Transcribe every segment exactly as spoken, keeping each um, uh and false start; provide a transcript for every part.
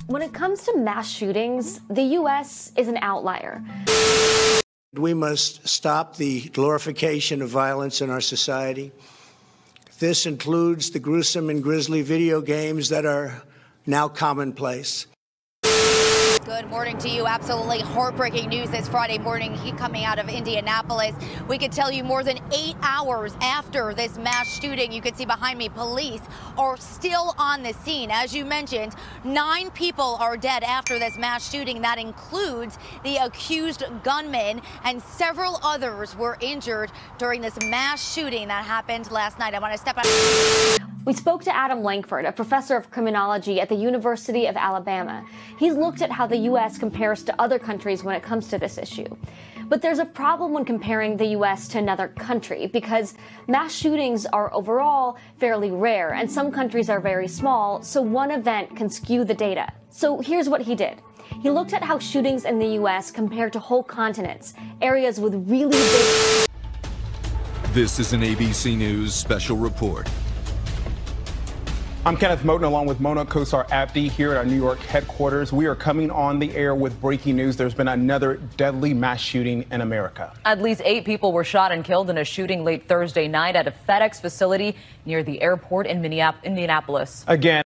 When it comes to mass shootings, the U S is an outlier. We must stop the glorification of violence in our society. This includes the gruesome and grisly video games that are now commonplace. Good morning to you. Absolutely heartbreaking news this Friday morning coming out of Indianapolis. We could tell you more than eight hours after this mass shooting, you can see behind me, police are still on the scene. As you mentioned, nine people are dead after this mass shooting. That includes the accused gunman, and several others were injured during this mass shooting that happened last night. I want to step out. We spoke to Adam Lankford, a professor of criminology at the University of Alabama. He's looked at how the U S compares to other countries when it comes to this issue. But there's a problem when comparing the U S to another country, because mass shootings are overall fairly rare, and some countries are very small, so one event can skew the data. So here's what he did. He looked at how shootings in the U S compare to whole continents, areas with really big... This is an A B C News special report. I'm Kenneth Moten along with Mona Kosar Abdi here at our New York headquarters. We are coming on the air with breaking news. There's been another deadly mass shooting in America. At least eight people were shot and killed in a shooting late Thursday night at a FedEx facility near the airport in Indianapolis. Again.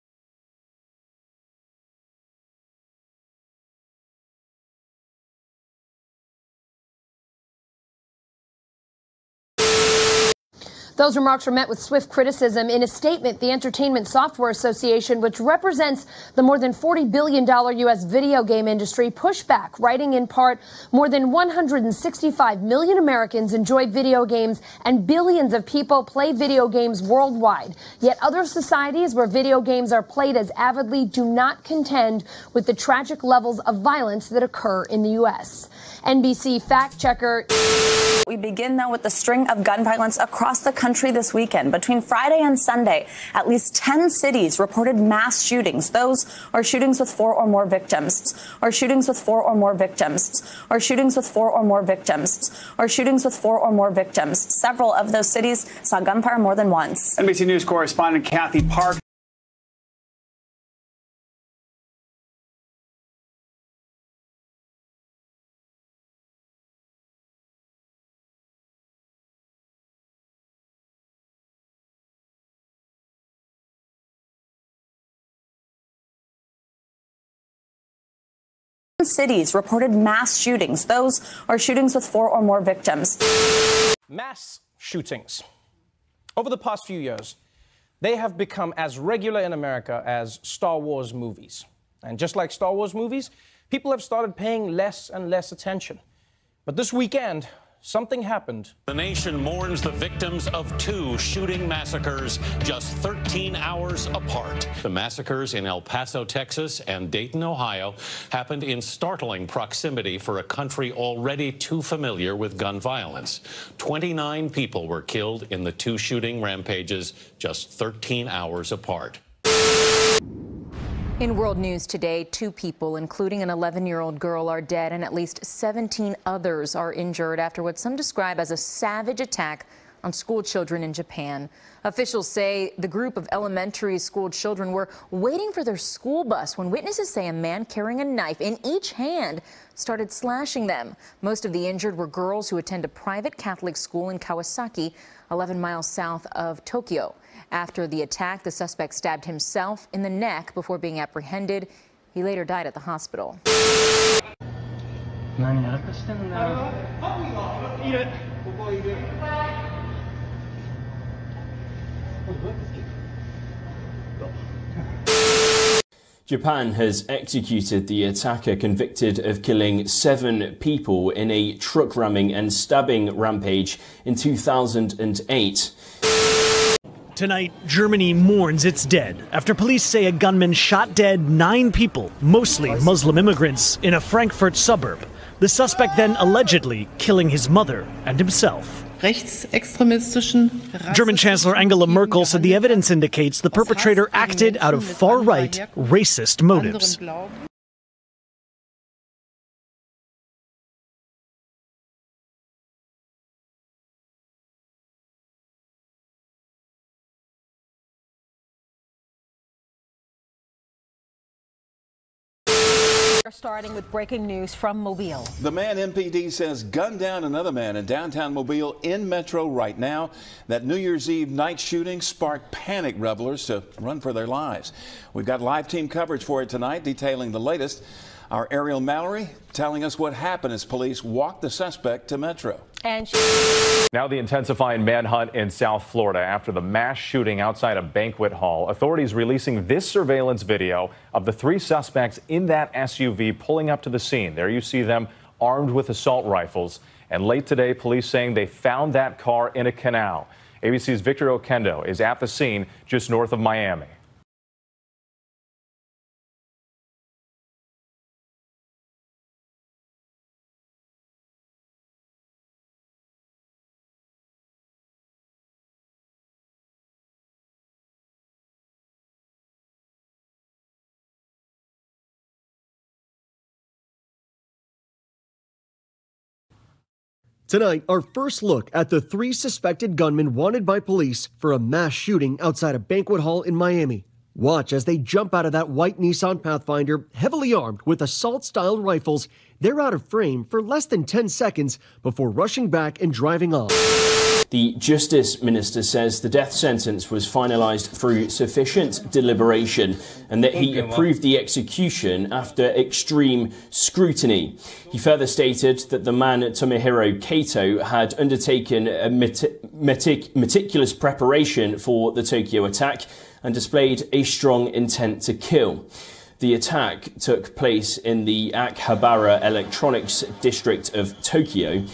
Those remarks were met with swift criticism. In a statement, the Entertainment Software Association, which represents the more than forty billion dollars U S video game industry, pushed back, writing in part, more than one hundred sixty-five million Americans enjoy video games and billions of people play video games worldwide. Yet other societies where video games are played as avidly do not contend with the tragic levels of violence that occur in the U S. N B C fact checker. We begin, though, with the string of gun violence across the country this weekend. Between Friday and Sunday, at least ten cities reported mass shootings. Those are shootings with four or more victims, or shootings with four or more victims, or shootings with four or more victims, or shootings with four or more victims. Several of those cities saw gunfire more than once. N B C News correspondent Kathy Park. Cities reported mass shootings. Those are shootings with four or more victims. Mass shootings. Over the past few years, they have become as regular in America as Star Wars movies. And just like Star Wars movies, people have started paying less and less attention. But this weekend, something happened. The nation mourns the victims of two shooting massacres just thirteen hours apart. The massacres in El Paso, Texas and Dayton, Ohio happened in startling proximity for a country already too familiar with gun violence. twenty-nine people were killed in the two shooting rampages just thirteen hours apart. In world news today, two people, including an eleven-year-old girl, are dead and at least seventeen others are injured after what some describe as a savage attack on school children in Japan. Officials say the group of elementary school children were waiting for their school bus when witnesses say a man carrying a knife in each hand started slashing them. Most of the injured were girls who attend a private Catholic school in Kawasaki, eleven miles south of Tokyo. After the attack, the suspect stabbed himself in the neck before being apprehended. He later died at the hospital. Japan has executed the attacker convicted of killing seven people in a truck ramming and stabbing rampage in two thousand eight. Tonight, Germany mourns its dead after police say a gunman shot dead nine people, mostly Muslim immigrants, in a Frankfurt suburb. The suspect then allegedly killing his mother and himself. German Chancellor Angela Merkel said the evidence indicates the perpetrator acted out of far-right, racist motives. We're starting with breaking news from Mobile. The man M P D says gunned down another man in downtown Mobile in Metro right now. That New Year's Eve night shooting sparked panic revelers to run for their lives. We've got live team coverage for it tonight detailing the latest. Our Ariel Mallory telling us what happened as police walked the suspect to Metro. And now the intensifying manhunt in South Florida after the mass shooting outside a banquet hall. Authorities releasing this surveillance video of the three suspects in that S U V pulling up to the scene. There you see them armed with assault rifles. And late today, police saying they found that car in a canal. A B C's Victor Oquendo is at the scene just north of Miami. Tonight, our first look at the three suspected gunmen wanted by police for a mass shooting outside a banquet hall in Miami. Watch as they jump out of that white Nissan Pathfinder, heavily armed with assault-style rifles. They're out of frame for less than ten seconds before rushing back and driving off. The Justice Minister says the death sentence was finalised through sufficient deliberation and that he approved the execution after extreme scrutiny. He further stated that the man Tomohiro Kato had undertaken a metic- metic- meticulous preparation for the Tokyo attack and displayed a strong intent to kill. The attack took place in the Akihabara Electronics District of Tokyo.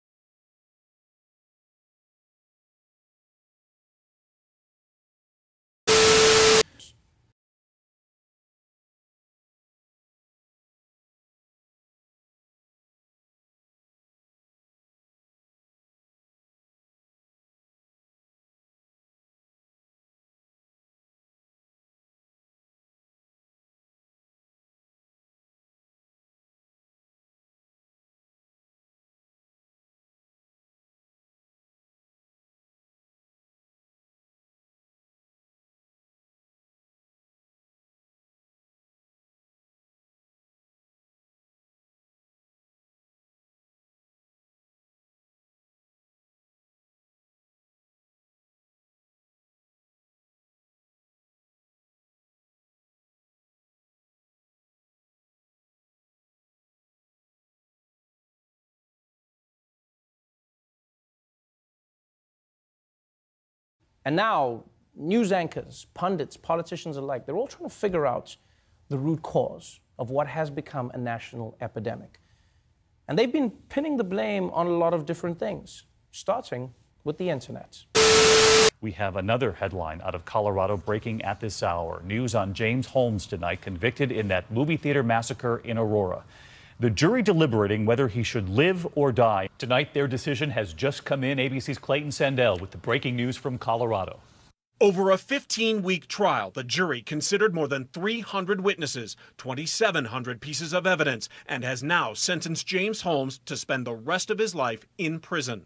And now, news anchors, pundits, politicians alike, they're all trying to figure out the root cause of what has become a national epidemic. And they've been pinning the blame on a lot of different things, starting with the internet. We have another headline out of Colorado breaking at this hour. News on James Holmes tonight, convicted in that movie theater massacre in Aurora. The jury deliberating whether he should live or die. Tonight, their decision has just come in. A B C's Clayton Sandell with the breaking news from Colorado. Over a fifteen-week trial, the jury considered more than three hundred witnesses, twenty-seven hundred pieces of evidence, and has now sentenced James Holmes to spend the rest of his life in prison.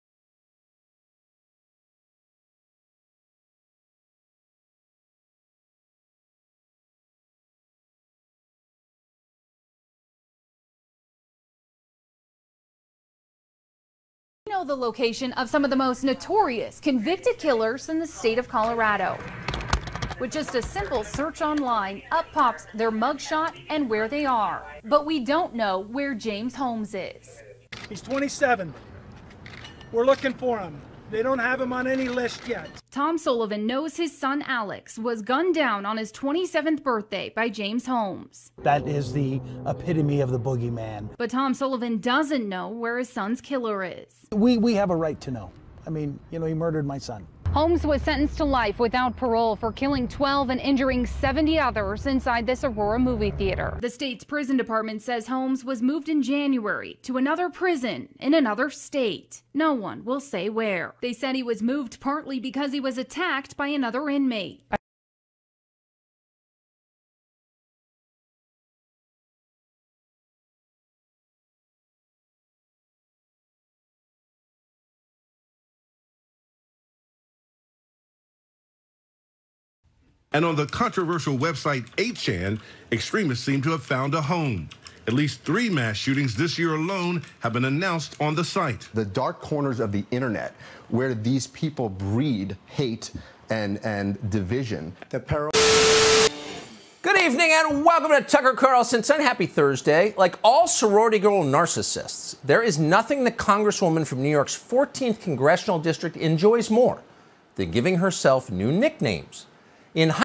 Know the location of some of the most notorious convicted killers in the state of Colorado. With just a simple search online, up pops their mugshot and where they are. But we don't know where James Holmes is. He's twenty-seven. We're looking for him. They don't have him on any list yet. Tom Sullivan knows his son Alex was gunned down on his twenty-seventh birthday by James Holmes. That is the epitome of the boogeyman. But Tom Sullivan doesn't know where his son's killer is. We, we have a right to know. I mean, you know, he murdered my son. Holmes was sentenced to life without parole for killing twelve and injuring seventy others inside this Aurora movie theater. The state's prison department says Holmes was moved in January to another prison in another state. No one will say where. They said he was moved partly because he was attacked by another inmate. And on the controversial website eight chan, extremists seem to have found a home. At least three mass shootings this year alone have been announced on the site. The dark corners of the internet where these people breed hate and, and division. The peril. Good evening and welcome to Tucker Carlson's Happy Thursday. Like all sorority girl narcissists, there is nothing the Congresswoman from New York's fourteenth Congressional District enjoys more than giving herself new nicknames. In